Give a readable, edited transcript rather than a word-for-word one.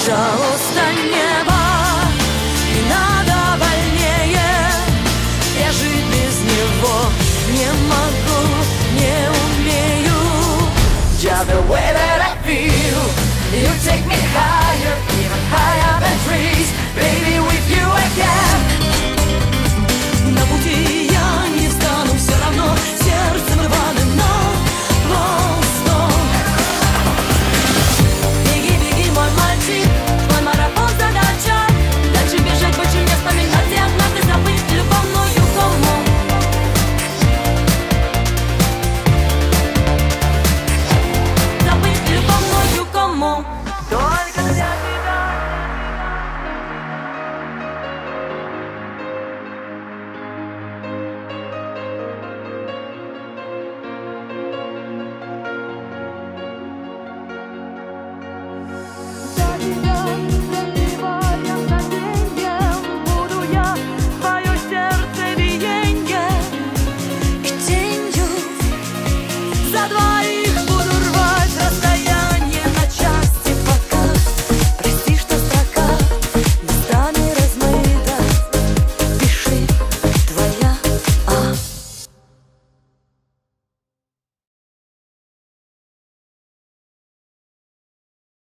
Пожалуйста, небо, не надо больнее. Я жить без него не могу, не умею. Just the way that I feel, you take me higher, even higher than trees. Baby,